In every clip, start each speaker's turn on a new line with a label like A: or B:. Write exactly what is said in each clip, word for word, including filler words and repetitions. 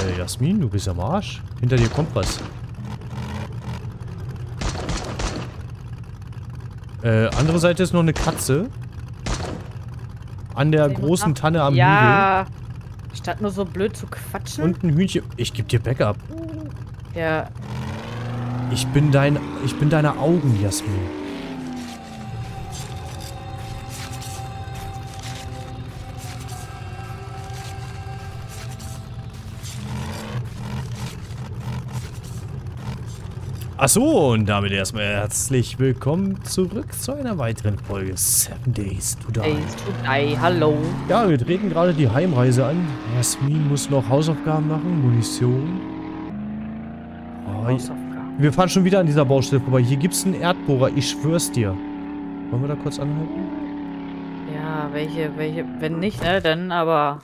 A: Äh, Jasmin, du bist am Arsch. Hinter dir kommt was. Äh, andere Seite ist noch eine Katze. An der großen Tanne am Hügel.
B: Ja. Statt nur so blöd zu quatschen.
A: Und ein Hühnchen. Ich geb dir Backup.
B: Ja.
A: Ich bin dein. Ich bin deine Augen, Jasmin. Achso, und damit erstmal herzlich willkommen zurück zu einer weiteren Folge Seven Days to Die.
B: Days to Die, hallo.
A: Ja, wir treten gerade die Heimreise an. Jasmin muss noch Hausaufgaben machen, Munition. Oh,
B: Hausaufgaben.
A: Wir fahren schon wieder an dieser Baustelle vorbei. Hier gibt es einen Erdbohrer, ich schwör's dir. Wollen wir da kurz anhalten?
B: Ja, welche, welche, wenn nicht, ne, dann aber...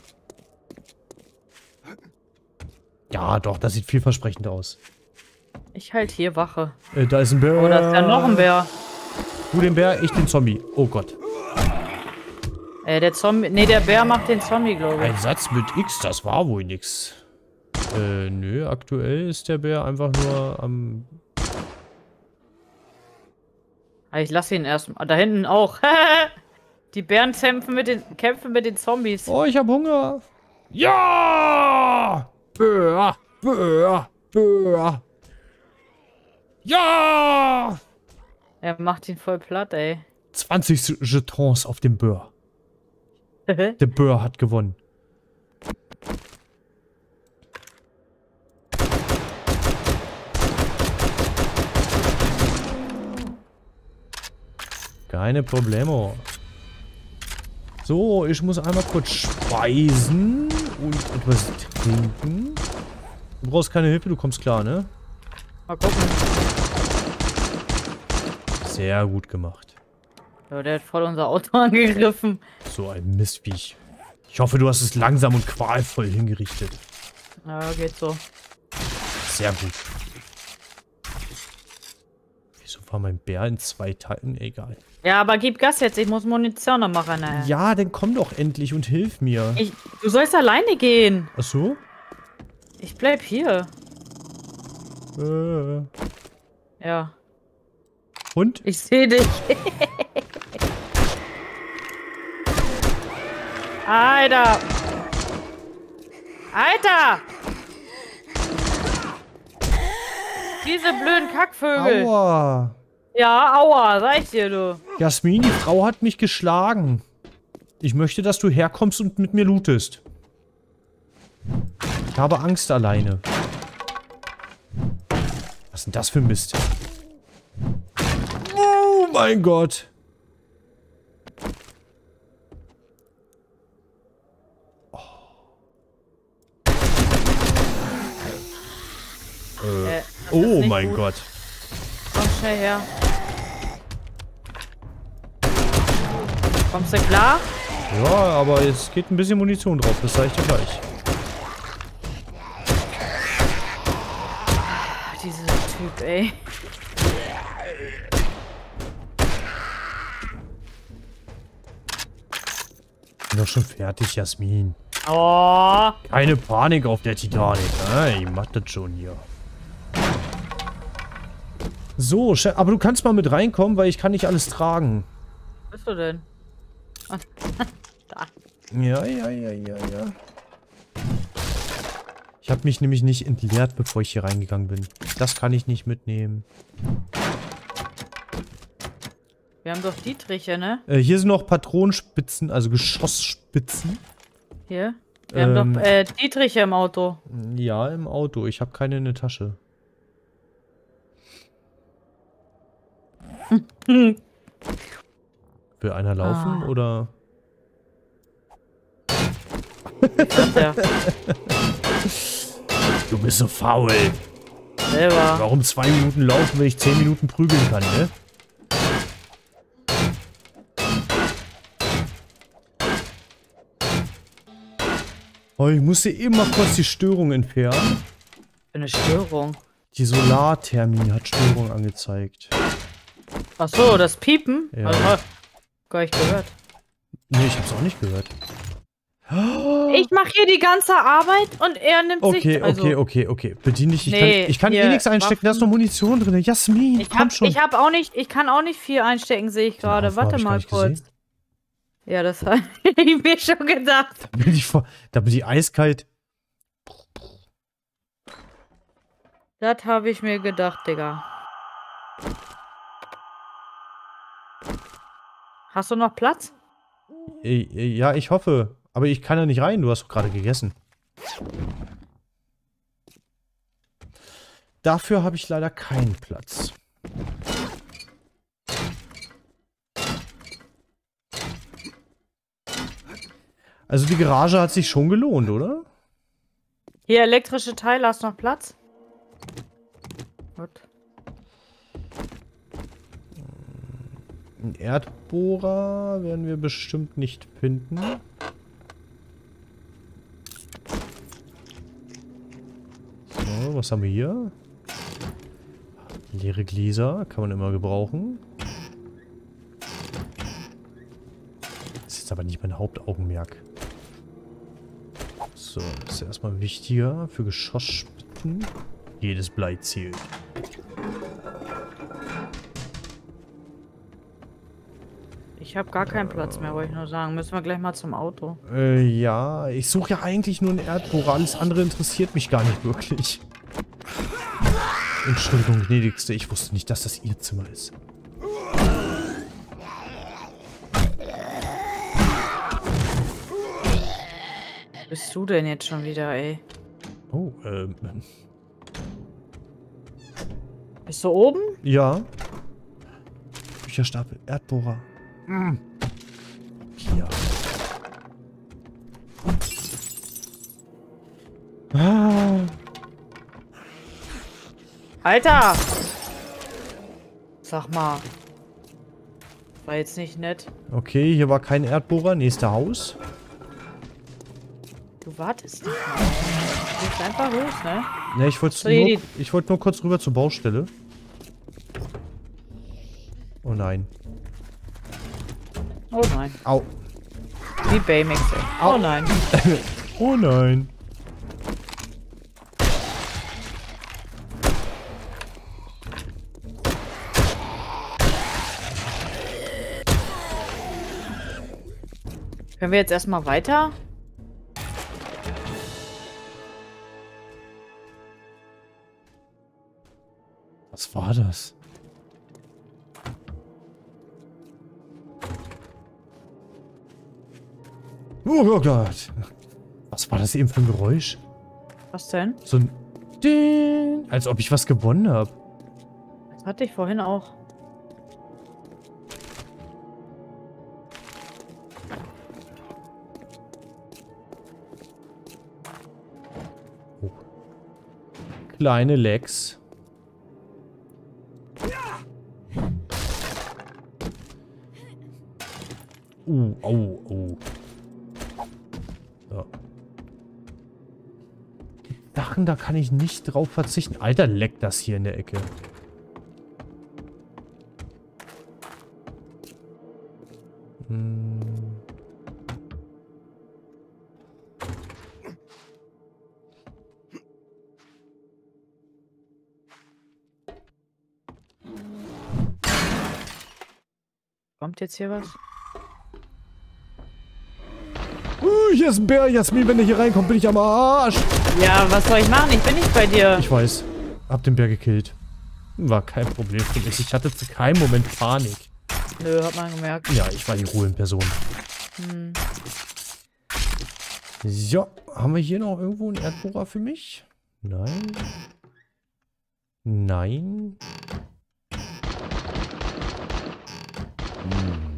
A: Ja, doch, das sieht vielversprechend aus.
B: Ich halt hier Wache.
A: Äh, da ist ein Bär.
B: Oh, da ist ja noch ein Bär.
A: Du den Bär, ich den Zombie. Oh Gott.
B: Äh, der Zombie, ne, der Bär macht den Zombie, glaube ich.
A: Ein Satz mit X, das war wohl nix. Äh, nö, aktuell ist der Bär einfach nur am...
B: Ich lasse ihn erstmal. Da hinten auch. Die Bären kämpfen mit den, kämpfen mit den Zombies.
A: Oh, ich hab Hunger. Ja! Bär, Bär, Bär. Ja!
B: Er macht ihn voll platt, ey.
A: zwanzig Jetons auf dem Bär. Der Bär hat gewonnen. Keine Problemo. So, ich muss einmal kurz speisen und etwas trinken. Du brauchst keine Hilfe, du kommst klar, ne?
B: Mal gucken.
A: Sehr gut gemacht.
B: Ja, der hat voll unser Auto angegriffen.
A: So ein Mistviech. Ich hoffe, du hast es langsam und qualvoll hingerichtet.
B: Ja, geht so.
A: Sehr gut. Wieso war mein Bär in zwei Teilen? Egal.
B: Ja, aber gib Gas jetzt. Ich muss Munition noch machen. Naja.
A: Ja, dann komm doch endlich und hilf mir.
B: Ich, du sollst alleine gehen.
A: Ach so?
B: Ich bleib hier.
A: Äh.
B: Ja.
A: Und?
B: Ich sehe dich. Alter. Alter. Diese blöden Kackvögel.
A: Aua.
B: Ja, aua, sag ich dir, du.
A: Jasmin, die Frau hat mich geschlagen. Ich möchte, dass du herkommst und mit mir lootest. Ich habe Angst alleine. Was ist denn das für Mist? Oh mein Gott. Oh, äh,
B: Äh,
A: oh mein gut. Gott.
B: Komm schnell her. Kommst du klar?
A: Ja, aber jetzt geht ein bisschen Munition drauf. Das sage ich dir gleich.
B: Ach, dieser Typ, ey.
A: Ich bin doch schon fertig, Jasmin.
B: Oh.
A: Keine Panik auf der Titanic. Ne? Ich mach das schon hier. So, aber du kannst mal mit reinkommen, weil ich kann nicht alles tragen.
B: Wo bist du denn? Ah, da.
A: Ja, ja, ja, ja, ja. Ich habe mich nämlich nicht entleert, bevor ich hier reingegangen bin. Das kann ich nicht mitnehmen.
B: Wir haben doch Dietriche, ne?
A: Äh, hier sind noch Patronenspitzen, also Geschossspitzen.
B: Hier? Wir
A: Ähm,
B: haben doch äh, Dietriche im Auto.
A: Ja, im Auto. Ich habe keine in der Tasche. Will einer laufen,
B: ah.
A: oder?
B: Ja.
A: Du bist so faul.
B: Selber.
A: Warum zwei Minuten laufen, wenn ich zehn Minuten prügeln kann, ne? Oh, ich musste immer kurz die Störung entfernen.
B: Eine Störung.
A: Die Solarthermie hat Störung angezeigt.
B: Ach so, das Piepen?
A: Ja.
B: Also, gar nicht gehört.
A: Nee, ich hab's auch nicht gehört.
B: ich mache hier die ganze Arbeit und er nimmt
A: Okay,
B: sich... Also,
A: okay, okay, okay. Bedien dich. Ich
B: Nee,
A: kann, ich kann
B: hier,
A: eh nichts einstecken. Da ist noch Munition drin. Jasmin,
B: ich
A: komm
B: hab,
A: schon.
B: ich hab auch nicht... Ich kann auch nicht viel einstecken, sehe ich gerade.
A: Haufen hab
B: Warte
A: ich gar
B: mal
A: nicht
B: kurz.
A: gesehen.
B: Ja, das habe ich mir schon gedacht.
A: Da bin ich, vor, da bin ich eiskalt.
B: Das habe ich mir gedacht, Digga. Hast du noch Platz?
A: Äh, äh, Ja, ich hoffe. Aber ich kann ja nicht rein. Du hast doch gerade gegessen. Dafür habe ich leider keinen Platz. Also die Garage hat sich schon gelohnt, oder?
B: Hier, elektrische Teile, hast du noch Platz? Gut.
A: Ein Erdbohrer werden wir bestimmt nicht finden. So, was haben wir hier? Leere Gläser, kann man immer gebrauchen. Das ist jetzt aber nicht mein Hauptaugenmerk. So, das ist erstmal wichtiger für Geschossspitzen. Jedes Blei zählt.
B: Ich habe gar keinen Platz mehr, wollte ich nur sagen. Müssen wir gleich mal zum Auto.
A: Äh, ja. Ich suche ja eigentlich nur einen Erdbohrer. Alles andere interessiert mich gar nicht wirklich. Entschuldigung, gnädigste. Ich wusste nicht, dass das ihr Zimmer ist.
B: Wo bist du denn jetzt schon wieder, ey?
A: Oh, ähm.
B: Bist du oben?
A: Ja. Bücherstapel, Erdbohrer. Mm. Hier. Ah.
B: Alter! Sag mal. War jetzt nicht nett.
A: Okay, hier war kein Erdbohrer. Nächste Haus.
B: Du wartest nicht mal. Du gehst einfach los, ne?
A: Ne, ich wollte
B: So,
A: nur,
B: die-
A: ich wollte nur kurz rüber zur Baustelle. Oh nein.
B: Oh nein.
A: Au.
B: Wie Baymax, ey.
A: Au.
B: Oh nein.
A: Oh nein.
B: Können wir jetzt erstmal weiter?
A: Was war das? Oh Gott. Was war das eben für ein Geräusch?
B: Was denn?
A: So ein Ding. Als ob ich was gewonnen habe.
B: Das hatte ich vorhin auch.
A: Oh. Kleine Lex. Uh, au, oh. So. Dachen, da kann ich nicht drauf verzichten. Alter, leckt das hier in der Ecke. Hm.
B: Kommt jetzt hier was?
A: Uh, hier ist ein Bär, Jasmin. Wenn der hier reinkommt, bin ich am Arsch.
B: Ja, was soll ich machen? Ich bin nicht bei dir.
A: Ich weiß. Hab den Bär gekillt. War kein Problem für mich. Ich hatte zu keinem Moment Panik.
B: Nö, hat man gemerkt.
A: Ja, ich war die Ruhe in Person.
B: Hm.
A: So, haben wir hier noch irgendwo einen Erdbohrer für mich? Nein. Nein. Hm.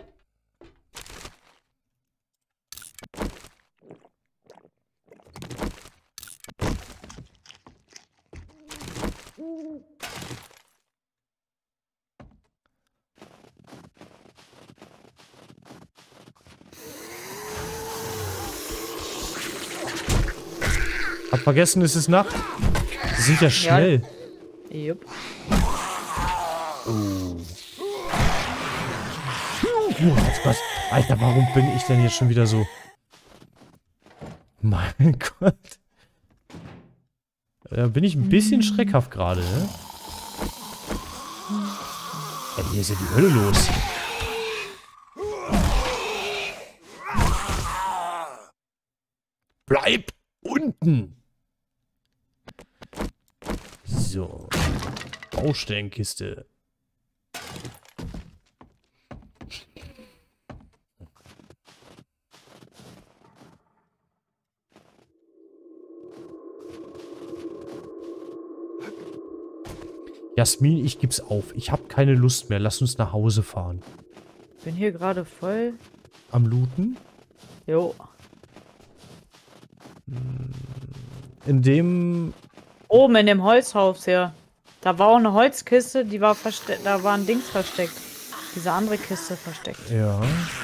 A: Hab vergessen, es ist Nacht. Die sind ja schnell.
B: Jupp.
A: Uh, was, was? Alter, warum bin ich denn jetzt schon wieder so? Mein Gott. Da bin ich ein bisschen schreckhaft gerade, ne? Ey, hier ist ja die Hölle los. Bleib unten! So. Baustellenkiste. Jasmin, ich geb's auf. Ich habe keine Lust mehr. Lass uns nach Hause fahren.
B: Bin hier gerade voll.
A: Am Looten?
B: Jo.
A: In dem...
B: Oben in dem Holzhaus hier. Da war auch eine Holzkiste, die war versteckt. Da war ein Dings versteckt. Diese andere Kiste versteckt.
A: Ja.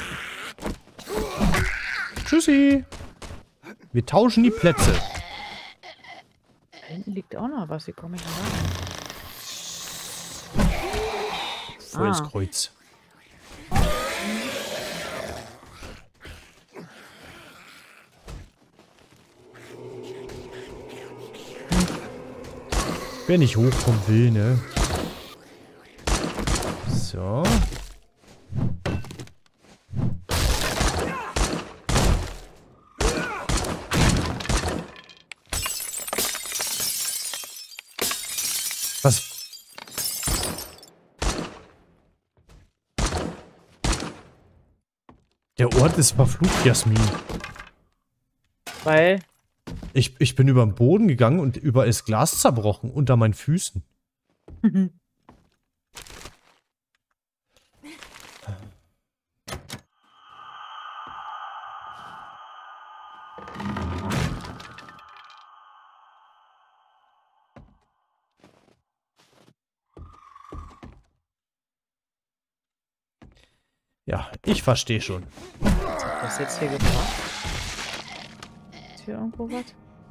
A: Tschüssi. Wir tauschen die Plätze.
B: Da hinten liegt auch noch was. Wie komme ich denn da?
A: Volles
B: Ah.
A: Kreuz. Wer nicht hochkommen will, ne? So. Was? Der Ort ist verflucht, Jasmin.
B: Weil.
A: Ich, ich bin über den Boden gegangen und überall ist Glas zerbrochen unter meinen Füßen. Ja, ich verstehe schon.
B: Was ist jetzt hier gebracht? Ist hier irgendwo was?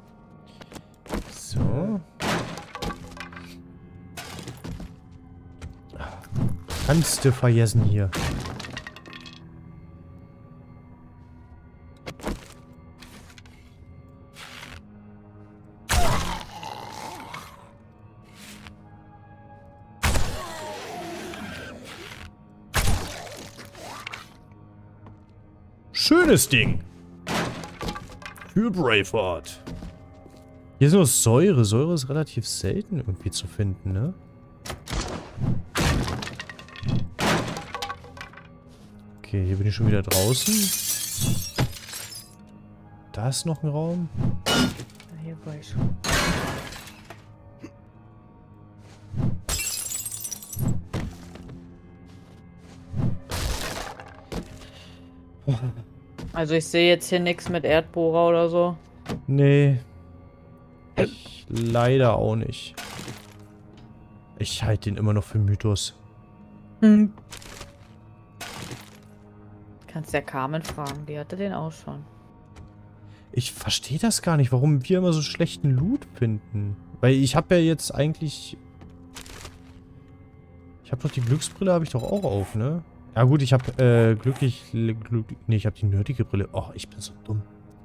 A: So. Kannst du vergessen hier. Schönes Ding. Für Braveheart. Hier ist nur Säure. Säure ist relativ selten irgendwie zu finden, ne? Okay, hier bin ich schon wieder draußen. Da ist noch ein Raum.
B: Hier war ich schon. Also ich sehe jetzt hier nichts mit Erdbohrer oder so.
A: Nee. Ich leider auch nicht. Ich halte den immer noch für Mythos.
B: Hm. Kannst ja Carmen fragen, die hatte den auch schon.
A: Ich verstehe das gar nicht, warum wir immer so schlechten Loot finden. Weil ich habe ja jetzt eigentlich... Ich habe doch die Glücksbrille, habe ich doch auch auf, ne? Ja gut, ich habe äh, glücklich... Glück, nee, ich habe die nötige Brille. Oh, ich bin so dumm.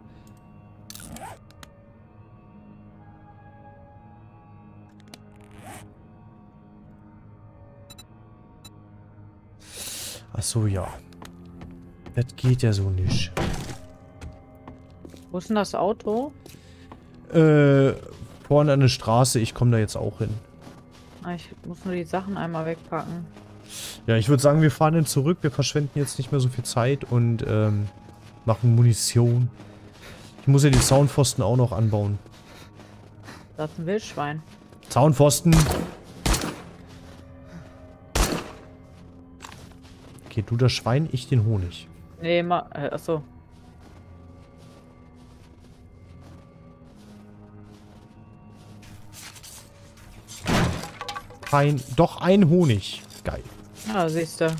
A: Ach so, ja. Das geht ja so nicht.
B: Wo ist denn das Auto?
A: Äh, vorne an der Straße. Ich komme da jetzt auch hin.
B: Ah, ich muss nur die Sachen einmal wegpacken.
A: Ja, ich würde sagen, wir fahren dann zurück. Wir verschwenden jetzt nicht mehr so viel Zeit und ähm, machen Munition. Ich muss ja die Zaunpfosten auch noch anbauen.
B: Das ist ein Wildschwein.
A: Zaunpfosten! Okay, du das Schwein, ich den Honig.
B: Nee, ma äh, achso.
A: Kein, doch ein Honig. Geil.
B: Ja, siehst du.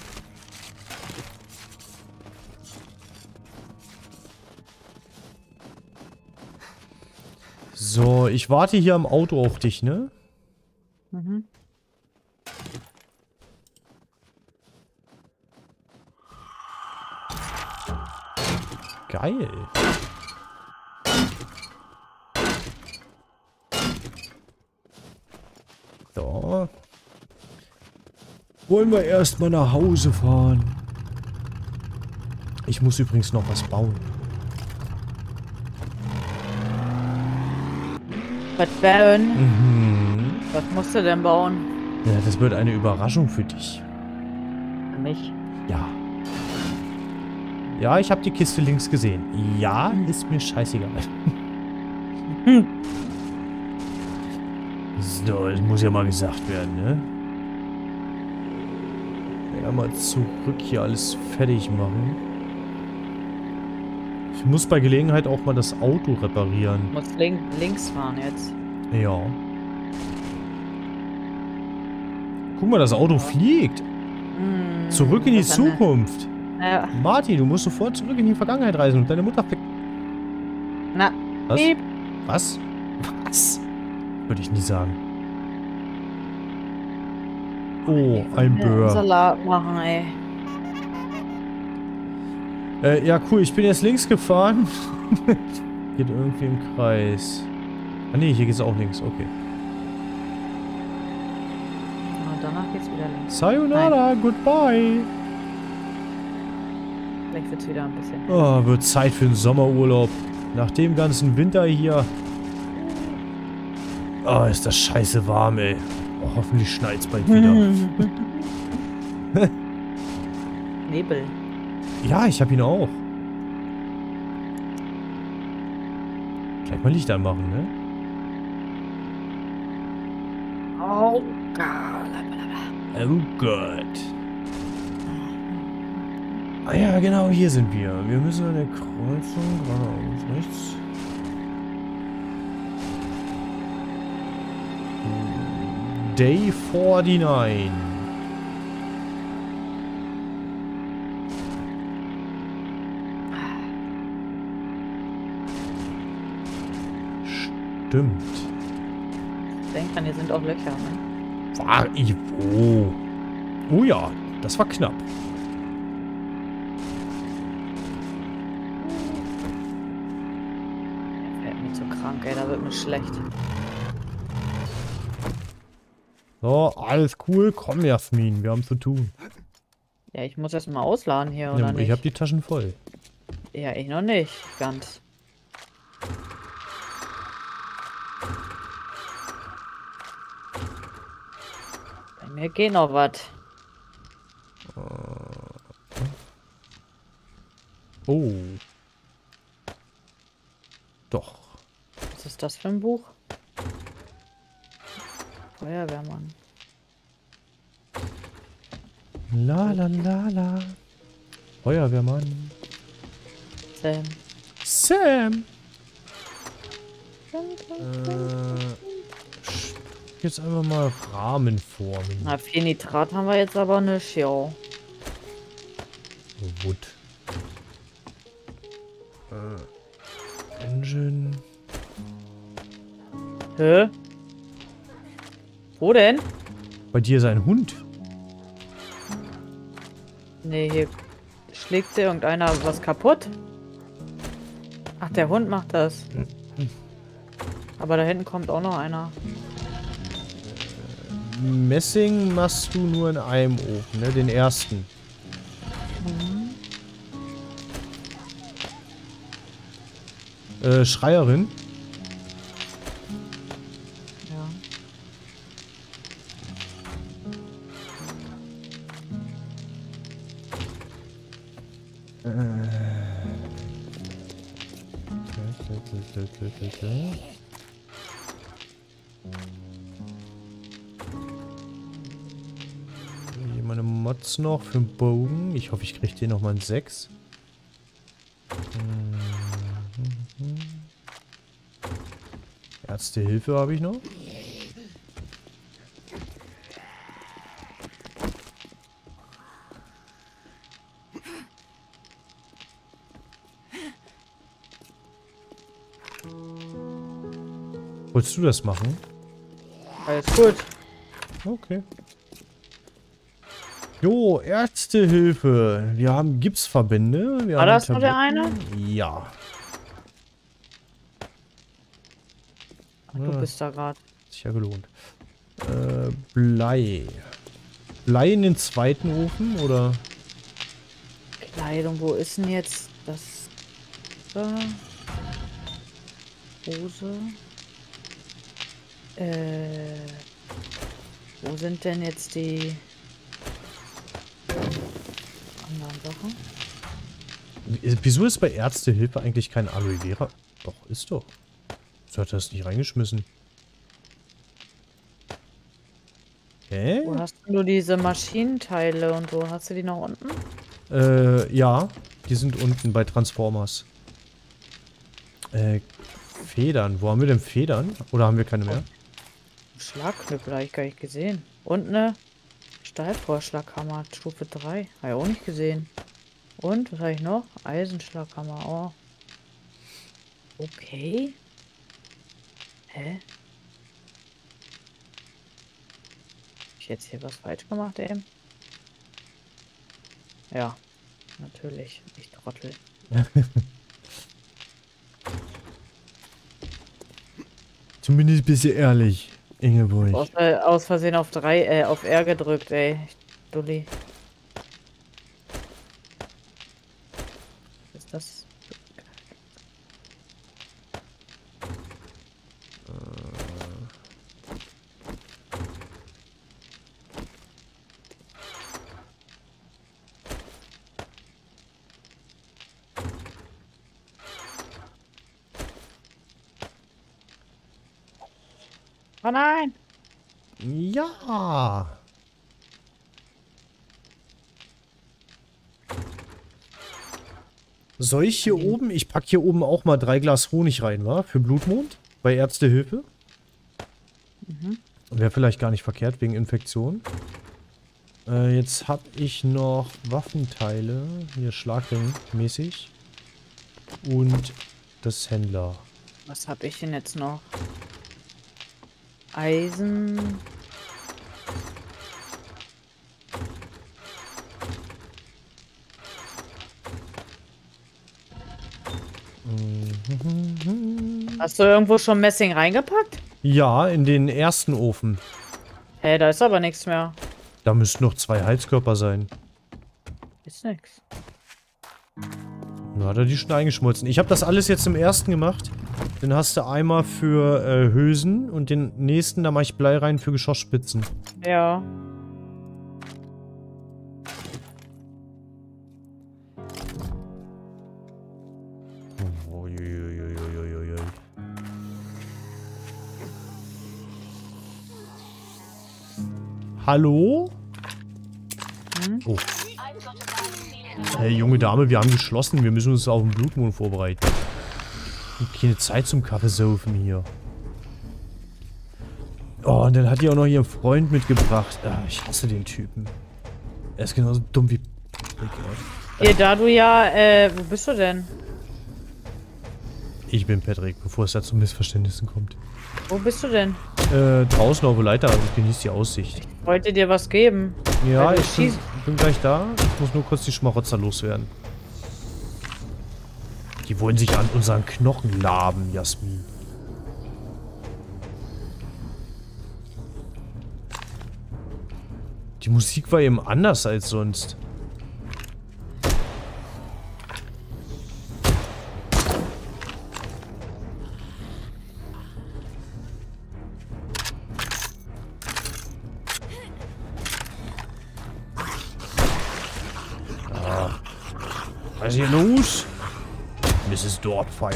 A: So, ich warte hier am Auto auf dich, ne?
B: Mhm.
A: Geil. wollen wir erstmal nach Hause fahren. Ich muss übrigens noch was bauen.
B: Was bauen?
A: Mhm.
B: Was musst du denn bauen?
A: Ja, das wird eine Überraschung für dich.
B: Für mich?
A: Ja. Ja, ich habe die Kiste links gesehen. Ja, ist mir scheißegal.
B: Hm.
A: So, das muss ja mal gesagt werden, ne? Ja, mal zurück hier alles fertig machen. Ich muss bei Gelegenheit auch mal das Auto reparieren.
B: Du musst link links fahren jetzt.
A: Ja. Guck mal, das Auto fliegt.
B: Hm,
A: Zurück in die
B: das ist eine-
A: Zukunft.
B: Ja.
A: Martin, du musst sofort zurück in die Vergangenheit reisen und deine Mutter fick...
B: Na.
A: Was?
B: Piep.
A: Was? Was? Würde ich nie sagen. Oh, ein
B: Ja,
A: Böhr.
B: Salat machen, ey.
A: Äh, ja, cool. Ich bin jetzt links gefahren. Geht irgendwie im Kreis. Ah, nee, hier geht's auch links. Okay.
B: Und danach geht's wieder links.
A: Sayonara, goodbye.
B: Vielleicht wird's wieder ein bisschen.
A: Oh, wird Zeit für den Sommerurlaub. Nach dem ganzen Winter hier. Oh, ist das scheiße warm, ey. Oh, hoffentlich schneit's bald wieder.
B: Nebel.
A: Ja, ich hab ihn auch. Gleich mal Licht anmachen, ne?
B: Oh Gott.
A: Oh Gott. Ah ja, genau, hier sind wir. Wir müssen an der Kreuzung geradeaus rechts. Day forty-nine. Stimmt.
B: Denk dran, hier sind auch Löcher, ne?
A: War ich wo? Oh ja, das war knapp.
B: Der fährt mich so krank, ey, da wird mir schlecht.
A: So, alles cool. Komm, Jasmin, wir haben zu tun.
B: Ja, ich muss erst mal ausladen hier, oder
A: Ja,
B: nicht?
A: ich habe die Taschen voll.
B: Ja, ich noch nicht. Ganz. Bei mir geht noch was.
A: Oh. Doch.
B: Was ist das für ein Buch? Feuerwehrmann.
A: La la la la. Feuerwehrmann.
B: Sam.
A: Sam. Äh, jetzt einfach mal Rahmen formen.
B: Na, viel Nitrat haben wir jetzt aber nicht, ja.
A: Wood. Äh, Engine.
B: Hä? Wo denn?
A: Bei dir ist ein Hund.
B: Nee, hier schlägt sie irgendeiner was kaputt. Ach, der Hund macht das. Aber da hinten kommt auch noch einer.
A: Messing machst du nur in einem Ofen, ne? Den ersten. Mhm. Äh, Schreierin.
B: Ja.
A: Hier meine Mods noch für den Bogen. Ich hoffe, ich kriege den nochmal ein sechs. Ärztehilfe habe ich noch. Wolltest du das machen?
B: Alles gut.
A: Okay. Jo, Ärztehilfe. Wir haben Gipsverbände. Wir
B: War
A: haben
B: das nur der
A: Tabletten.
B: eine?
A: Ja.
B: Ach, du
A: Ja.
B: bist da gerade.
A: Hat sich ja gelohnt. Äh, Blei. Blei in den zweiten Ofen, oder?
B: Kleidung, wo ist denn jetzt das? Da. Hose. Äh. Wo sind denn jetzt die anderen Sachen?
A: Wieso ist bei Ärztehilfe eigentlich kein Aloe Vera? Doch, ist doch. So hat er das nicht reingeschmissen. Hä?
B: Wo hast du diese Maschinenteile und so? Hast du die noch unten?
A: Äh, ja. Die sind unten bei Transformers. Äh, Federn. Wo haben wir denn Federn? Oder haben wir keine mehr?
B: Schlagknüppel habe ich gar nicht gesehen. Und eine Stahlvorschlaghammer, Stufe drei. Habe ich auch nicht gesehen. Und, was habe ich noch? Eisenschlaghammer, oh. Okay. Hä? Hab ich jetzt hier was falsch gemacht, eben? Ja, natürlich. Ich Trottel.
A: Zumindest ein bisschen ehrlich, Ingeborg.
B: Aus, äh, aus Versehen auf drei, äh, auf R gedrückt, ey. Dulli. Was ist das? Oh nein!
A: Ja. Soll ich hier oben, ich packe hier oben auch mal drei Glas Honig rein, wa? Für Blutmond? Bei Ärztehilfe?
B: Mhm.
A: Wäre vielleicht gar nicht verkehrt, wegen Infektion. Äh, jetzt habe ich noch Waffenteile, hier Schlagring mäßig. Und das Händler.
B: Was habe ich denn jetzt noch? Eisen. Hast du irgendwo schon Messing reingepackt?
A: Ja, in den ersten Ofen.
B: Hä, hey, da ist aber nichts mehr.
A: Da müssten noch zwei Heizkörper sein.
B: Ist nix.
A: Na, hat er die schon eingeschmolzen. Ich habe das alles jetzt im ersten gemacht. Dann hast du einmal für äh, Hülsen und den nächsten, da mache ich Blei rein für Geschossspitzen.
B: Ja.
A: Uiuiuiuiui. Hallo?
B: Hm?
A: Oh. Hey, junge Dame, wir haben geschlossen. Wir müssen uns auf den Blutmond vorbereiten. Keine Zeit zum Kaffeesaufen hier. Oh, und dann hat die auch noch ihren Freund mitgebracht. Ah, ich hasse den Typen. Er ist genauso dumm wie...
B: Hier, da du ja, äh, wo bist du denn?
A: Ich bin Patrick, bevor es da zu Missverständnissen kommt.
B: Wo bist du denn?
A: Äh, draußen auf der Leiter, also ich genieße die Aussicht.
B: Ich wollte dir was geben.
A: Ja,
B: Weil du
A: ich bin,
B: schießt.
A: bin gleich da. Ich muss nur kurz die Schmarotzer loswerden. Die wollen sich an unseren Knochen laben, Jasmin. Die Musik war eben anders als sonst. Ah. Was ist hier los? Misses Dorpfire.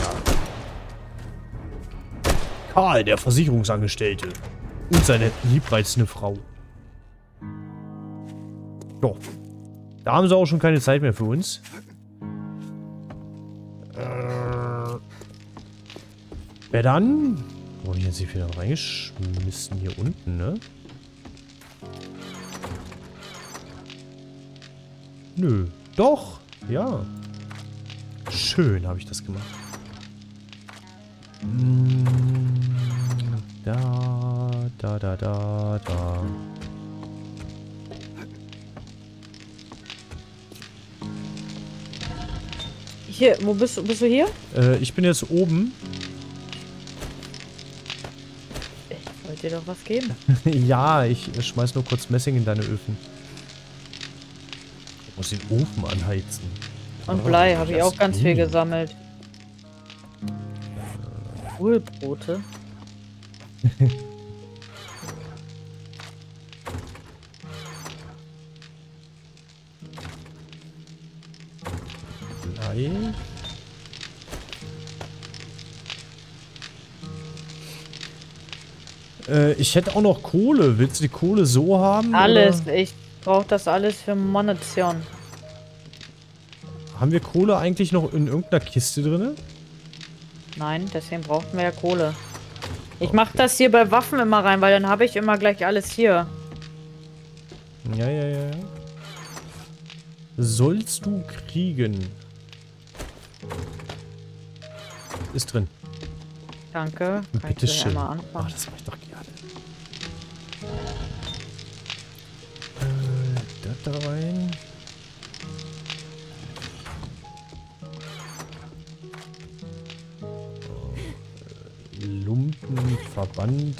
A: Karl, der Versicherungsangestellte. Und seine liebreizende Frau. Jo. Da haben sie auch schon keine Zeit mehr für uns. Äh. Wer dann? Wo haben die jetzt wieder reingeschmissen? Hier unten, ne? Nö. Doch. Ja. Schön habe ich das gemacht. Da, da, da, da, da.
B: Hier, wo bist du? Bist du hier?
A: Äh, ich bin jetzt oben.
B: Ich wollte dir doch was geben.
A: Ja, ich schmeiß nur kurz Messing in deine Öfen. Muss den Ofen anheizen.
B: Und Blei habe ich auch ganz viel
A: Jasmin.
B: gesammelt. Kohlbrote.
A: Blei. Äh, ich hätte auch noch Kohle. Willst du die Kohle so haben?
B: Alles.
A: Oder?
B: Ich brauche das alles für Munition.
A: Haben wir Kohle eigentlich noch in irgendeiner Kiste drin?
B: Nein, deswegen brauchen wir ja Kohle. Ich mache das hier bei Waffen immer rein, weil dann habe ich immer gleich alles hier.
A: Ja, ja, ja. ja. Sollst du kriegen. Ist drin.
B: Danke. Kann
A: Bitte
B: ich
A: schön.
B: einmal
A: Ah,
B: anfangen?
A: das mach ich doch gerne. Äh, das da rein. Äh, Lumpen, Verband.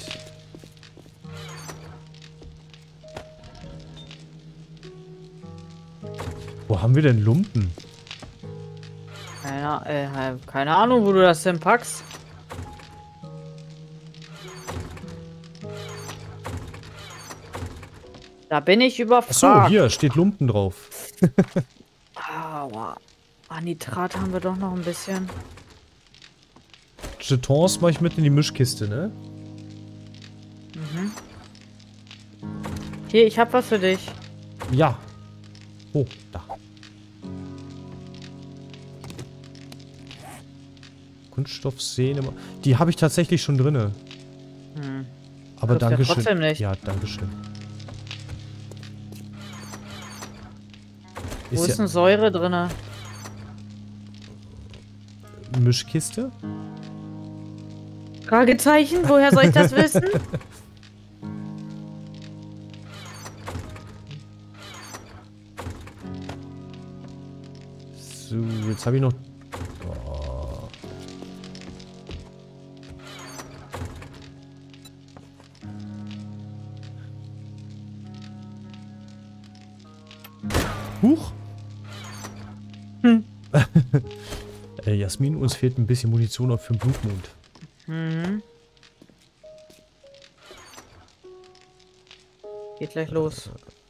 A: Wo haben wir denn Lumpen?
B: Keine, äh, keine Ahnung, wo du das denn packst. Da bin ich überfragt.
A: Achso, hier steht Lumpen drauf.
B: Aua. Ah, Nitrat haben wir doch noch ein bisschen.
A: Jetons mache ich mit in die Mischkiste, ne?
B: Mhm. Hier, ich hab was für dich.
A: Ja. Oh, da. Kunststoffsehne. Die habe ich tatsächlich schon drinne.
B: Hm.
A: Aber
B: Hilft ja
A: danke schön.
B: trotzdem nicht.
A: Ja, danke schön.
B: Wo
A: Ist
B: ist
A: ja
B: denn Säure drinne?
A: Mischkiste?
B: Fragezeichen? Woher soll ich das wissen?
A: So, jetzt habe ich noch... Oh. Huch!
B: Hm.
A: äh, Jasmin, uns fehlt ein bisschen Munition auch für den Blutmond.
B: Mhm. Geht gleich los.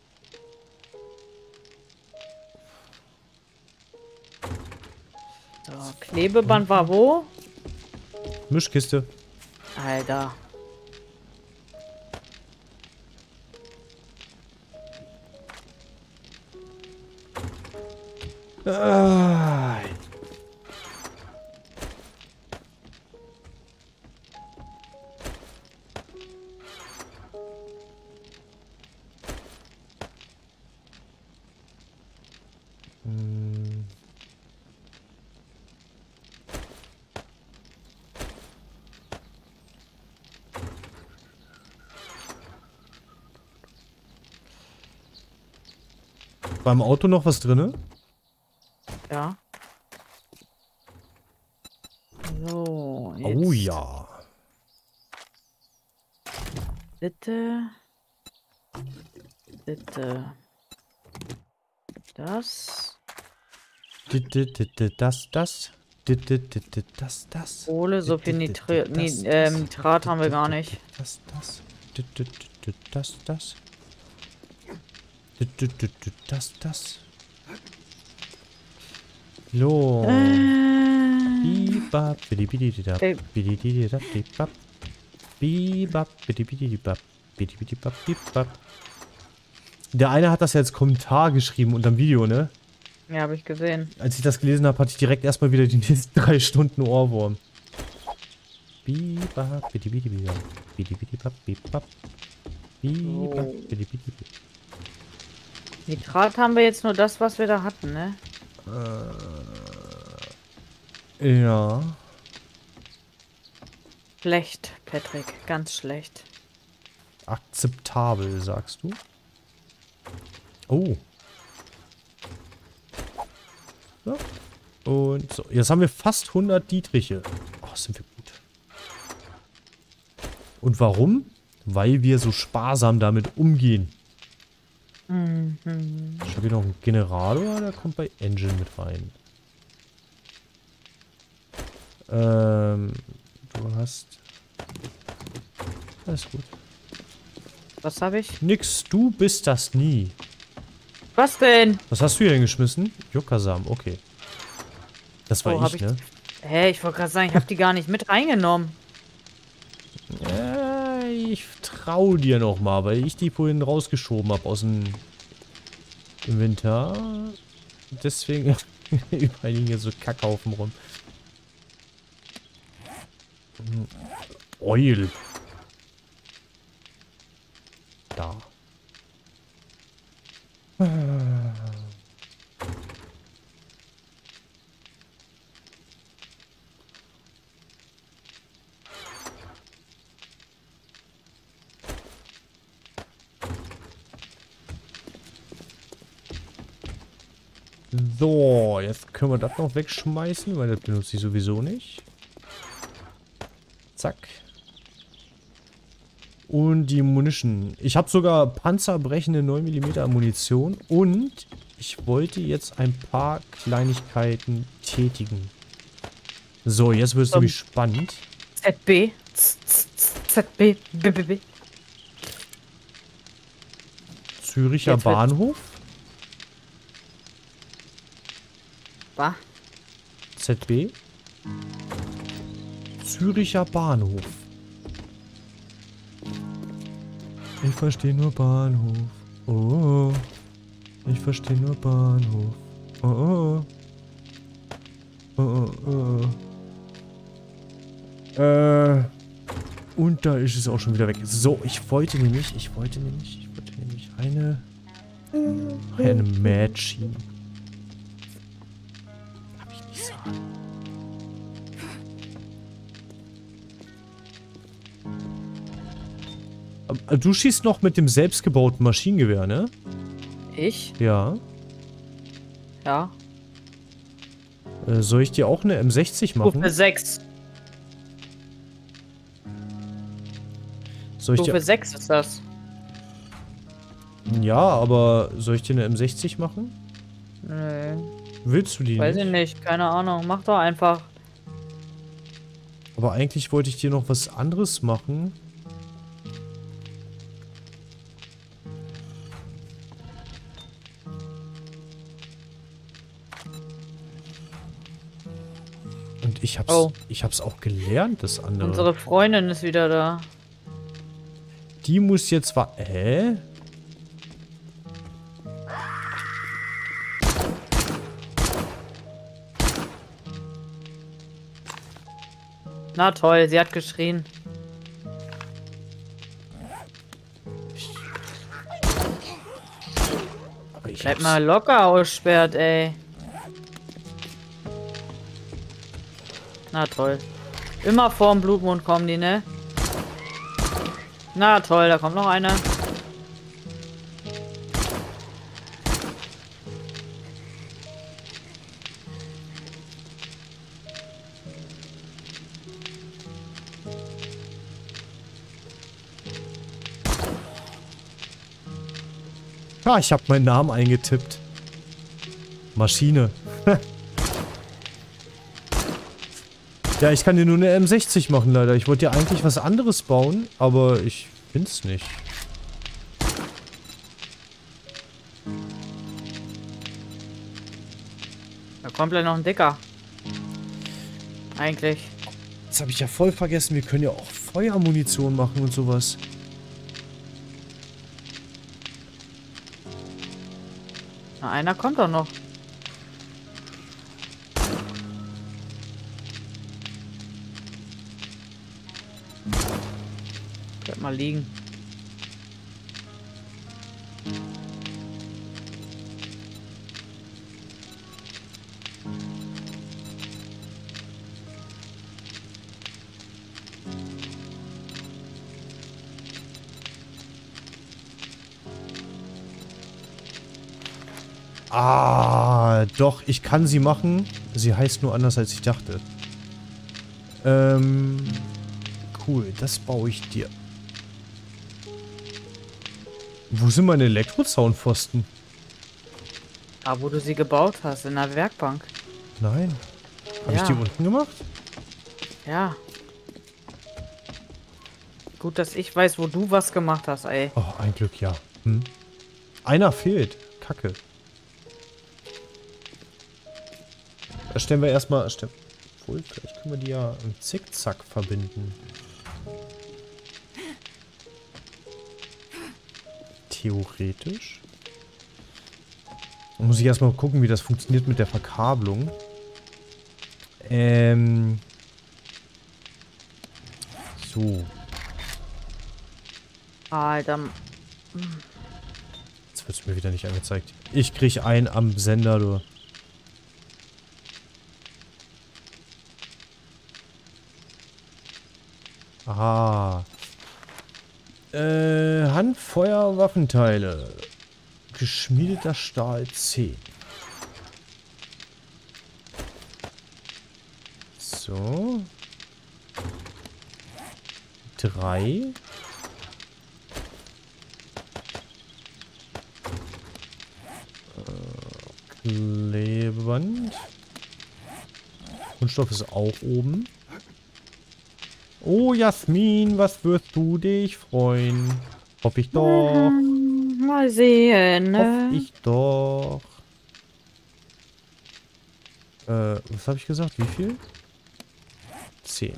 B: So, Klebeband war wo?
A: Mischkiste.
B: Alter.
A: Ah. Hm. Beim Auto noch was drinne?
B: Ja. So, jetzt.
A: Oh ja.
B: Bitte. Bitte. Das.
A: Das, das. Das, das.
B: Kohle, so viel Nitri Nit äh, Nitrat haben wir gar nicht.
A: Das, das. Das, das. Das, das. So. Bibab, bidibidididab, bididididab, bibab. Bibab, bidibididibab, bidibidibab, bibab. Der eine hat das ja als Kommentar geschrieben unter dem Video, ne?
B: Ja, habe ich gesehen.
A: Als ich das gelesen habe, hatte ich direkt erstmal wieder die nächsten drei Stunden Ohrwurm. Bibab, bidibidibab, bidibidibab, bibab. Bibab,
B: So.
A: bidibidibab.
B: Nitrat haben wir jetzt nur das, was wir da hatten, ne?
A: Äh, ja.
B: Schlecht, Patrick. Ganz schlecht.
A: Akzeptabel, sagst du? Oh. So. Und so. Jetzt haben wir fast hundert Dietriche. Oh, sind wir gut. Und warum? Weil wir so sparsam damit umgehen.
B: Mhm.
A: Ich habe hier noch einen Generator, der kommt bei Engine mit rein. Ähm, du hast... Alles gut.
B: Was habe ich?
A: Nix, du bist das nie.
B: Was denn?
A: Was hast du hier denn geschmissen? Yucca-Samen, okay. Das war
B: Oh, hab
A: ich,
B: ich-
A: ne?
B: Hä, ich wollte gerade sagen, ich habe die gar nicht mit reingenommen.
A: Äh, ich trau dir noch mal, weil ich die vorhin rausgeschoben habe aus dem Inventar. Deswegen überall liegen hier so Kackhaufen rum. Oil. Da. So, jetzt können wir das noch wegschmeißen, weil das benutze ich sowieso nicht. Zack. Und die Munition. Ich habe sogar panzerbrechende neun Millimeter Munition und ich wollte jetzt ein paar Kleinigkeiten tätigen. So, jetzt wird es
B: Um.
A: nämlich spannend.
B: Z B. Z- Z- Z B. B B B.
A: Züricher
B: Jetzt wird's-
A: Bahnhof.
B: Was?
A: Z B. Züricher Bahnhof. Ich verstehe nur Bahnhof. Oh, ich verstehe nur Bahnhof. Oh, oh. Oh, oh, oh. Äh. Und da ist es auch schon wieder weg. So, ich wollte nämlich, ich wollte nämlich, ich wollte nämlich eine, eine Machine. Hab ich nicht sagen. Aber du schießt noch mit dem selbstgebauten Maschinengewehr, ne?
B: Ich?
A: Ja.
B: Ja.
A: Äh, soll ich dir auch eine M sechzig machen?
B: Stufe sechs.
A: Soll ich
B: Stufe
A: dir...
B: sechs ist das.
A: Ja, aber soll ich dir eine M sechzig machen?
B: Nö.
A: Willst du die
B: Weiß
A: nicht?
B: ich nicht. Keine Ahnung. Mach doch einfach.
A: Aber eigentlich wollte ich dir noch was anderes machen. Und ich hab's,
B: Oh.
A: ich hab's auch gelernt, das andere.
B: Unsere Freundin ist wieder da.
A: Die muss jetzt war. Hä?
B: Na toll, sie hat geschrien.
A: Aber ich
B: Bleib
A: hab's-
B: mal locker aussperrt, ey. Na toll. Immer vorm Blutmond kommen die, ne? Na toll, da kommt noch eine.
A: Ja, ich habe meinen Namen eingetippt. Maschine. Ja, ich kann dir nur eine M sechzig machen, leider. Ich wollte dir eigentlich was anderes bauen, aber ich find's nicht.
B: Da kommt gleich noch ein Dicker. Eigentlich.
A: Das habe ich ja voll vergessen. Wir können ja auch Feuermunition machen und sowas.
B: Na, einer kommt doch noch. Bleib mal liegen.
A: Ah, doch, ich kann sie machen. Sie heißt nur anders, als ich dachte. Ähm, cool, das baue ich dir. Wo sind meine Elektrozaunpfosten?
B: Da, wo du sie gebaut hast, in der Werkbank.
A: Nein. Habe
B: Ja.
A: ich die unten gemacht?
B: Ja. Gut, dass ich weiß, wo du was gemacht hast, ey.
A: Oh, ein Glück, ja. Hm. Einer fehlt. Kacke. Da stellen wir erstmal... Obwohl, vielleicht können wir die ja im Zickzack verbinden. Theoretisch. Dann muss ich erstmal gucken, wie das funktioniert mit der Verkabelung. Ähm... So.
B: Alter.
A: Jetzt wird es mir wieder nicht angezeigt. Ich krieg einen am Sender, du. Aha. Äh, Handfeuerwaffenteile. Geschmiedeter Stahl zehn. So. Drei. Klebeband. Kunststoff ist auch oben. Oh, Jasmin, was wirst du dich freuen? Hoff ich doch.
B: Hm, mal sehen, ne?
A: Hoff ich doch. Äh, was habe ich gesagt? Wie viel? Zehn.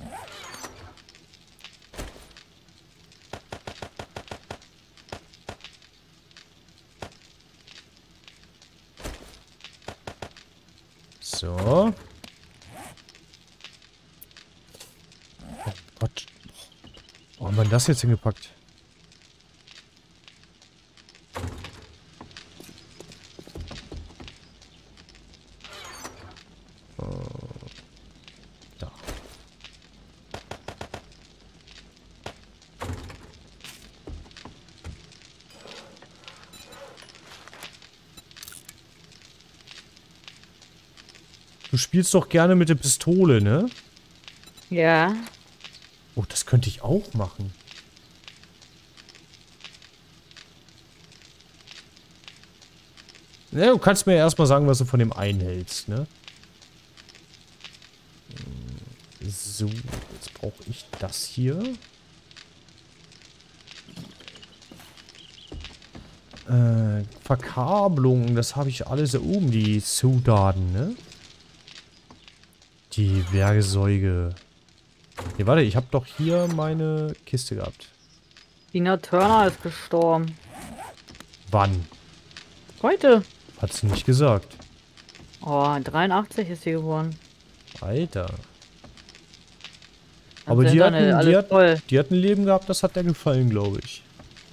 A: So. Oh Gott. Wo haben wir denn das jetzt hingepackt? Äh, da. Du spielst doch gerne mit der Pistole, ne?
B: Ja.
A: Oh, das könnte ich auch machen. Ne, du kannst mir ja erstmal sagen, was du von dem einen hältst, ne? So, jetzt brauche ich das hier. Äh, Verkabelung, das habe ich alles da oben, die Zutaten, ne? Die Werkzeuge. Nee, warte, ich habe doch hier meine Kiste gehabt.
B: Tina Turner ist gestorben.
A: Wann?
B: Heute.
A: Hat sie nicht gesagt.
B: Oh, dreiundachtzig ist sie geworden.
A: Alter.
B: Am
A: Aber die
B: Sender,
A: hatten,
B: ne, alles
A: die, hat,
B: voll.
A: die hatten ein Leben gehabt, das hat der gefallen, glaube ich.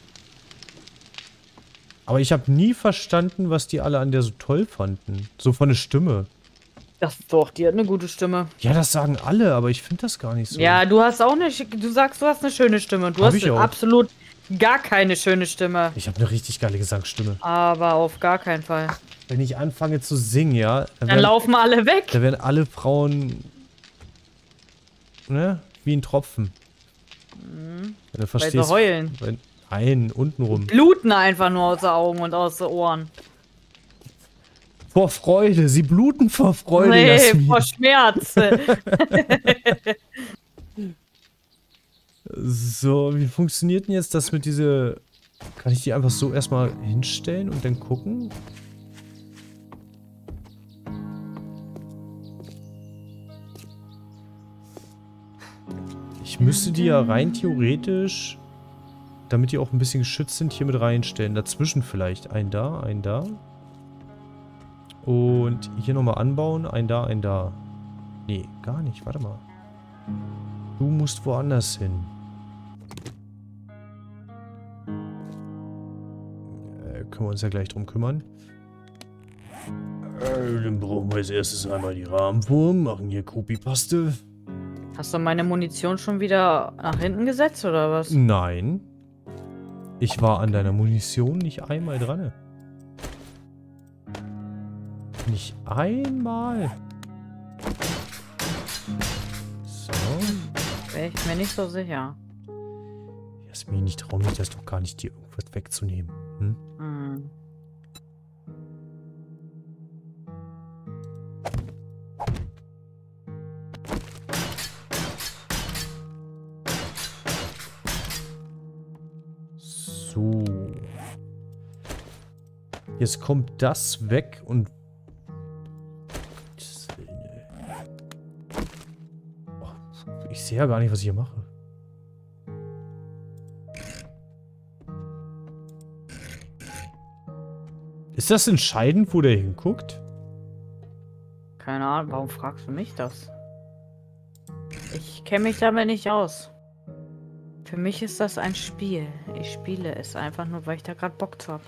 A: Aber ich habe nie verstanden, was die alle an der so toll fanden. So von der Stimme.
B: Das doch, die hat eine gute Stimme.
A: Ja, das sagen alle, aber ich finde das gar nicht so.
B: Ja, du hast auch eine, sch- du sagst, du hast eine schöne Stimme. Du
A: Hab
B: hast
A: ich auch.
B: absolut gar keine schöne Stimme.
A: Ich habe eine richtig geile Gesangsstimme.
B: Aber auf gar keinen Fall.
A: Wenn ich anfange zu singen, ja, dann,
B: Dann
A: werden,
B: laufen alle weg.
A: da werden alle Frauen, ne, wie ein Tropfen.
B: Mhm.
A: Wenn du
B: Weil
A: verstehst.
B: sie heulen.
A: Wenn, ein, untenrum.
B: Bluten einfach nur aus den Augen und aus den Ohren.
A: Vor Freude, sie bluten vor Freude,
B: Nee,
A: Jasmin.
B: vor Schmerz.
A: So, wie funktioniert denn jetzt das mit diese... Kann ich die einfach so erstmal hinstellen und dann gucken? Ich müsste die ja rein theoretisch, damit die auch ein bisschen geschützt sind, hier mit reinstellen. Dazwischen vielleicht. Ein da, ein da. Und hier nochmal anbauen. Ein da, ein da. Nee, gar nicht. Warte mal. Du musst woanders hin. Äh, können wir uns ja gleich drum kümmern. Äh, dann brauchen wir als erstes einmal die Rahmenform. Machen hier Kopiepaste.
B: Hast du meine Munition schon wieder nach hinten gesetzt, oder was?
A: Nein. Ich war an deiner Munition nicht einmal dran. Nicht einmal. So.
B: Wäre ich mir nicht so sicher.
A: Jasmin, ich traue mich das doch gar nicht, dir irgendwas wegzunehmen. Hm?
B: Hm.
A: So. Jetzt kommt das weg und... Oh, ich sehe ja gar nicht, was ich hier mache. Ist das entscheidend, wo der hinguckt?
B: Keine Ahnung, warum fragst du mich das? Ich kenne mich damit nicht aus. Für mich ist das ein Spiel. Ich spiele es einfach nur, weil ich da gerade Bock zu habe.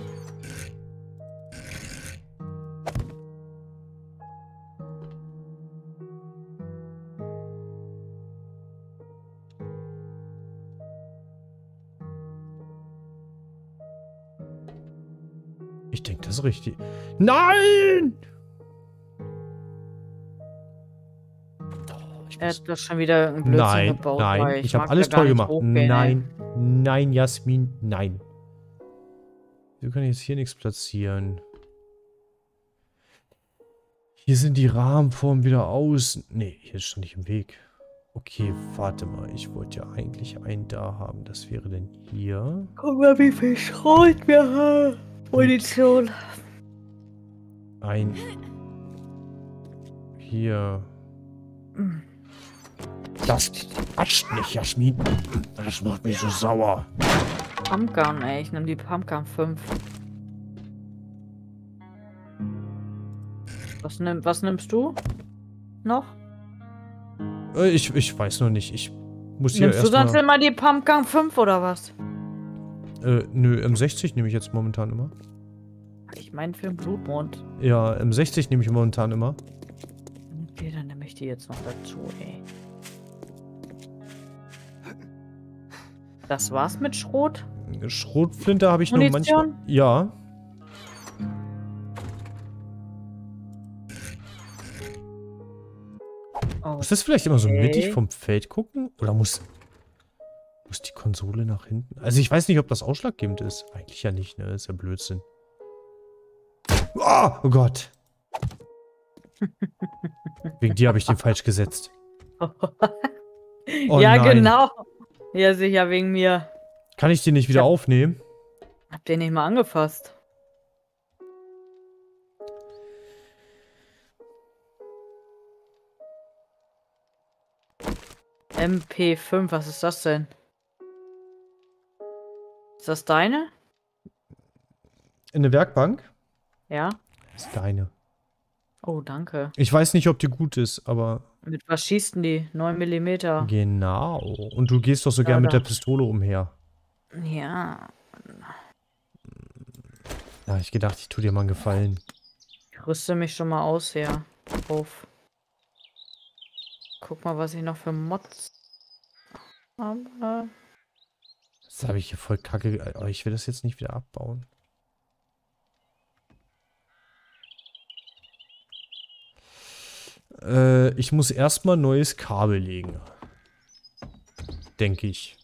A: Ich denke, das ist richtig. Nein! Oh, ich
B: Er
A: muss...
B: hat das schon wieder ein Blödsinn
A: Nein,
B: gebaut.
A: nein.
B: weil
A: Ich, ich
B: mag
A: habe alles
B: da gar
A: toll
B: nicht
A: gemacht.
B: hochgehen,
A: Nein,
B: ey.
A: nein, Jasmin, nein. Wir können jetzt hier nichts platzieren. Hier sind die Rahmenformen wieder aus. Nee, hier ist schon nicht im Weg. Okay, warte mal. Ich wollte ja eigentlich einen da haben. Das wäre denn hier.
B: Guck mal, wie viel Schrot wir haben. Munition.
A: Ein... Hier. Das quatscht nicht, Jasmin. Das macht mich so sauer.
B: Pumpgun, ey. Ich nehme die Pumpgun fünf. Was, nimm, was nimmst du? Noch?
A: Äh, ich, ich weiß noch nicht. Ich muss hier
B: Nimmst du
A: erstmal...
B: sonst immer die Pumpgun fünf oder was?
A: Äh, nö, M sechzig nehme ich jetzt momentan immer.
B: Ich meine für den Blutmond.
A: Ja, M sechzig nehme ich momentan immer.
B: Okay, dann nehme ich die jetzt noch dazu, ey. Das war's mit Schrot?
A: Schrotflinte habe ich nur
B: Munition?
A: manchmal... Ja.
B: Oh.
A: Muss das vielleicht immer so
B: Okay.
A: mittig vom Feld gucken? Oder muss... Muss die Konsole nach hinten? Also ich weiß nicht, ob das ausschlaggebend ist. Eigentlich ja nicht, ne? Das ist ja Blödsinn. Oh, oh Gott. Wegen dir habe ich den falsch gesetzt. Oh
B: ja,
A: nein.
B: genau. Ja, sicher, wegen mir.
A: Kann ich den nicht wieder
B: Ja.
A: aufnehmen?
B: Hab den nicht mal angefasst. M P fünf, was ist das denn? Ist das deine?
A: In der Werkbank?
B: Ja.
A: Das ist deine.
B: Oh, danke.
A: Ich weiß nicht, ob die gut ist, aber...
B: Mit was schießt denn die? neun Millimeter.
A: Genau. Und du gehst doch so gern mit der
B: da.
A: Pistole umher.
B: Ja.
A: Da hab ich gedacht, ich tue dir mal einen Gefallen.
B: Ich rüste mich schon mal aus, ja. Auf. Guck mal, was ich noch für Mods habe.
A: Das habe ich hier voll kacke... Aber ich will das jetzt nicht wieder abbauen. Äh, ich muss erstmal neues Kabel legen. Denke ich.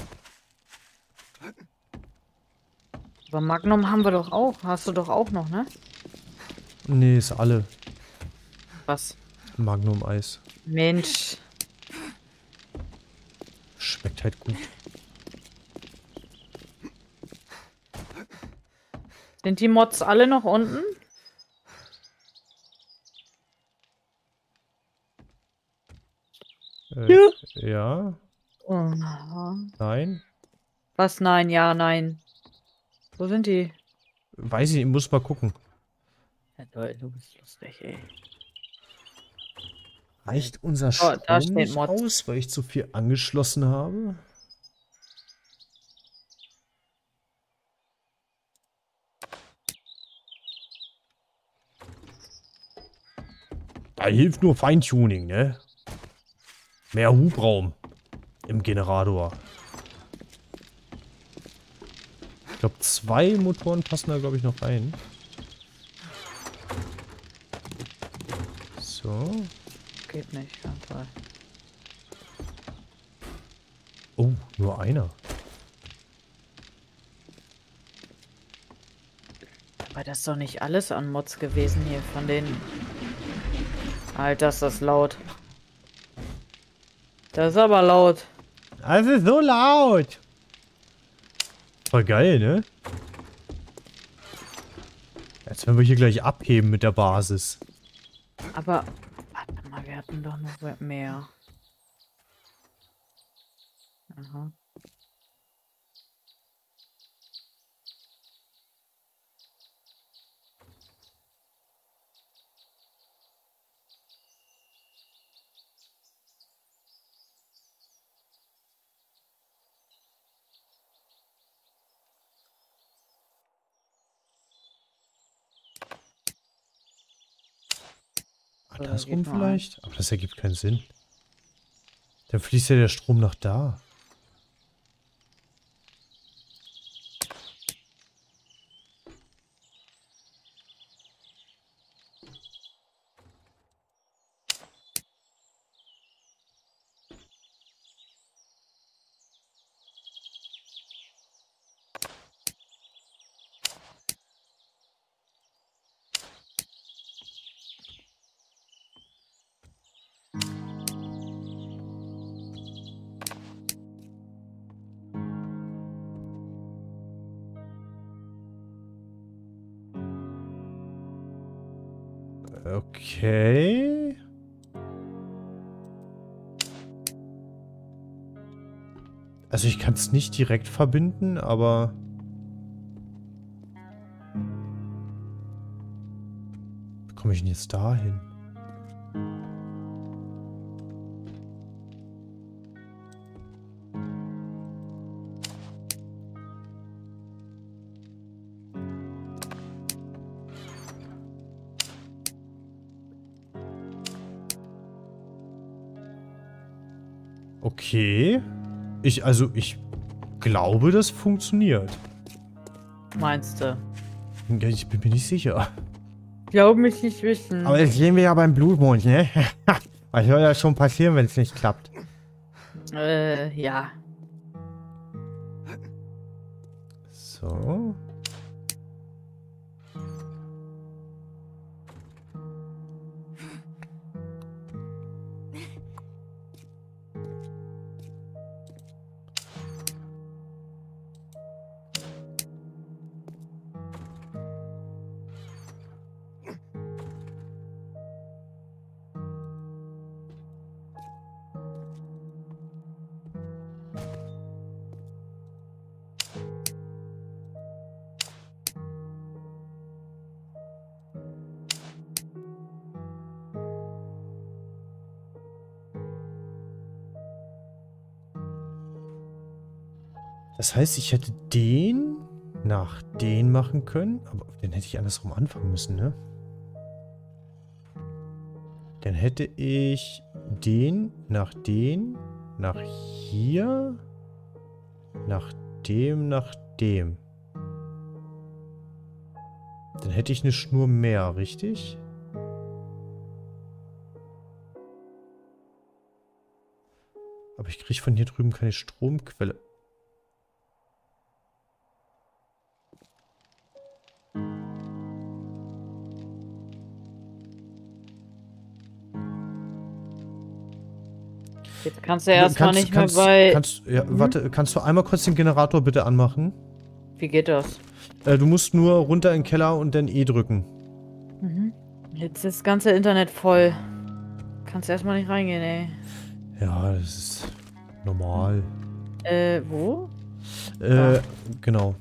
B: Aber Magnum haben wir doch auch. Hast du doch auch noch, ne?
A: Nee, ist alle.
B: Was?
A: Magnum-Eis.
B: Mensch.
A: Schmeckt halt gut.
B: Sind die Mods alle noch unten?
A: Äh,
B: Ja.
A: ja.
B: Oh.
A: Nein.
B: Was? Nein, ja, nein. Wo sind die?
A: Weiß ich, ich muss mal gucken.
B: Ja, toll, du bist lustig, ey.
A: Reicht unser
B: Oh,
A: Strom
B: da steht
A: nicht
B: Mod.
A: aus, weil ich zu viel angeschlossen habe? Da hilft nur Feintuning, ne? Mehr Hubraum im Generator. Ich glaube, zwei Motoren passen da, glaube ich, noch rein. So.
B: Geht nicht, ganz toll.
A: Oh, nur einer.
B: Aber das ist doch nicht alles an Mods gewesen hier von denen. Alter, ist das laut. Das ist aber laut.
A: Das ist so laut. Voll geil, ne? Jetzt werden wir hier gleich abheben mit der Basis.
B: Aber, warte mal, wir hatten doch noch mehr. Aha.
A: Andersrum vielleicht? Aber das ergibt keinen Sinn. Dann fließt ja der Strom nach da. Okay. Also ich kann es nicht direkt verbinden, aber... Wie komme ich denn jetzt dahin? Okay. Ich, also, ich glaube, das funktioniert.
B: Meinst du?
A: Ich bin mir nicht sicher.
B: Glaub mich nicht wissen.
A: Aber jetzt sehen wir ja beim Blutmond, ne? Was soll ja schon passieren, wenn es nicht klappt?
B: Äh, ja.
A: So. Das heißt, ich hätte den nach den machen können, aber den hätte ich andersrum anfangen müssen, ne? Dann hätte ich den nach den, nach hier, nach dem, nach dem. Dann hätte ich eine Schnur mehr, richtig? Aber ich kriege von hier drüben keine Stromquelle.
B: Jetzt kannst du erstmal nicht
A: kannst,
B: mehr bei...
A: Kannst, ja,
B: hm?
A: Warte, kannst du einmal kurz den Generator bitte anmachen?
B: Wie geht das?
A: Äh, du musst nur runter in den Keller und dann E drücken.
B: Mhm. Jetzt ist das ganze Internet voll. Kannst erstmal nicht reingehen, ey.
A: Ja, das ist normal.
B: Äh, wo?
A: Äh,
B: Ja.
A: Genau.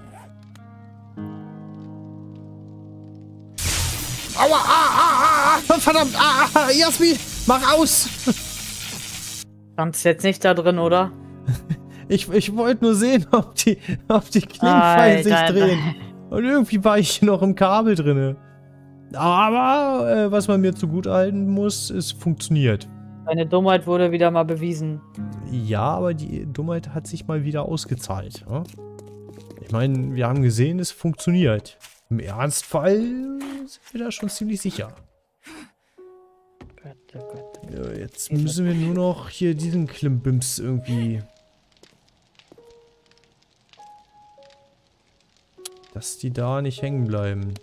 A: Aua, ah, ah, ah, verdammt, ah, ah, Jasmin, mach aus!
B: Stand's jetzt nicht da drin, oder?
A: Ich, ich wollte nur sehen, ob die, ob die Klingenpfeile sich
B: Alter,
A: drehen. Und irgendwie war ich noch im Kabel drinne. Aber, äh, was man mir zugutehalten muss, es funktioniert.
B: Deine Dummheit wurde wieder mal bewiesen.
A: Ja, aber die Dummheit hat sich mal wieder ausgezahlt. Ja? Ich meine, wir haben gesehen, es funktioniert. Im Ernstfall sind wir da schon ziemlich sicher.
B: Gott, oh Gott.
A: Ja, jetzt müssen wir nur noch hier diesen Klimbims irgendwie dass die da nicht hängen bleiben.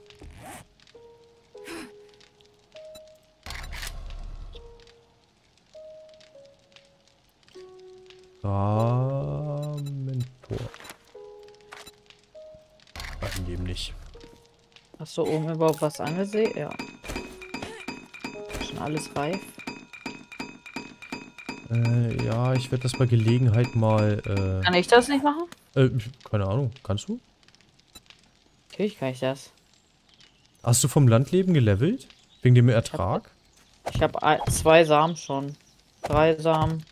A: Ramentor. Nein, dem nicht.
B: Hast du oben überhaupt was angesehen? Ja. Schon alles reif.
A: Äh, ja, ich werde das bei Gelegenheit mal, äh...
B: Kann ich das nicht machen?
A: Äh, keine Ahnung. Kannst du?
B: Natürlich kann ich das.
A: Hast du vom Landleben gelevelt? Wegen dem Ertrag?
B: Ich habe zwei Samen schon. Drei Samen.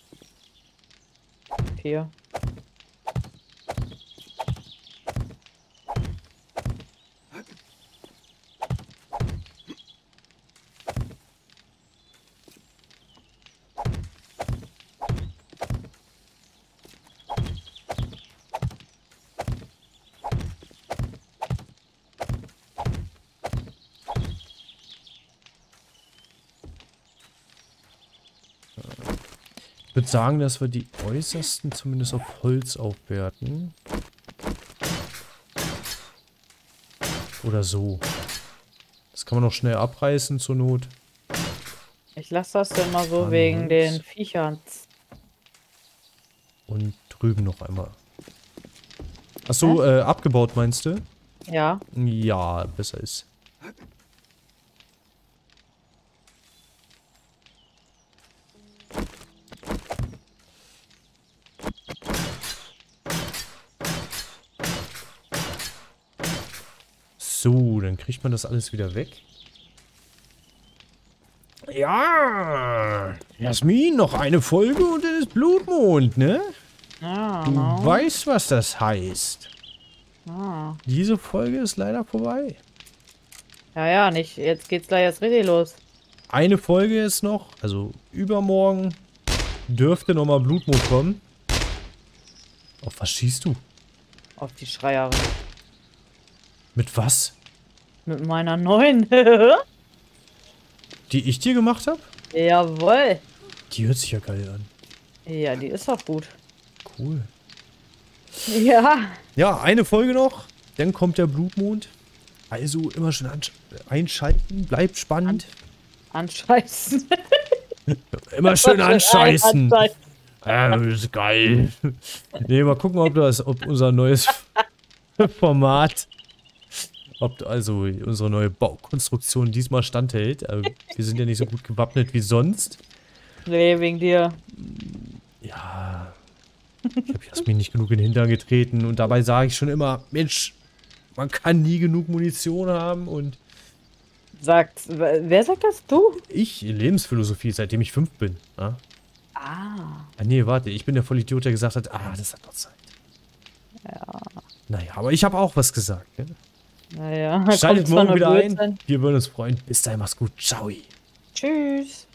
B: Vier.
A: Ich würde sagen, dass wir die äußersten zumindest auf Holz aufwerten. Oder so. Das kann man noch schnell abreißen zur Not.
B: Ich lasse das denn mal so
A: An
B: wegen
A: Holz.
B: den Viechern.
A: Und drüben noch einmal. Achso, äh, abgebaut meinst du?
B: Ja.
A: Ja, besser ist. So, dann kriegt man das alles wieder weg. Ja, Jasmin, noch eine Folge und dann ist Blutmond, ne?
B: Ja,
A: Du
B: genau.
A: weißt, was das heißt.
B: Ah.
A: Diese Folge ist leider vorbei.
B: Ja, ja, nicht. Jetzt geht's gleich erst richtig los.
A: Eine Folge ist noch, also übermorgen dürfte nochmal Blutmond kommen. Auf was schießt du?
B: Auf die Schreierin.
A: Mit was?
B: Mit meiner neuen.
A: Die ich dir gemacht habe?
B: Jawohl.
A: Die hört sich ja geil an.
B: Ja, die ist doch gut.
A: Cool.
B: Ja.
A: Ja, eine Folge noch. Dann kommt der Blutmond. Also immer schön einschalten. Bleibt spannend.
B: Anscheißen.
A: Immer schön anscheißen.
B: Anscheißen.
A: Ja, das ist geil. Nee, mal gucken, ob das, ob unser neues Format, ob also unsere neue Baukonstruktion diesmal standhält. Also, wir sind ja nicht so gut gewappnet wie sonst.
B: Nee, wegen dir.
A: Ja, ich habe Jasmin nicht genug in den Hintern getreten und dabei sage ich schon immer, Mensch, man kann nie genug Munition haben und
B: Sagt, wer sagt das? Du?
A: ich, Lebensphilosophie, seitdem ich fünf bin. Ja?
B: Ah.
A: Ah, nee, warte, ich bin der Vollidiot, der gesagt hat, ah, das hat noch Zeit.
B: Ja.
A: Naja, aber ich habe auch was gesagt. Ne?
B: Naja.
A: Schaltet
B: kommt zwar
A: morgen
B: nur
A: wieder
B: Blödsinn.
A: ein. Wir würden uns freuen. Bis dahin, mach's gut. Ciao.
B: Tschüss.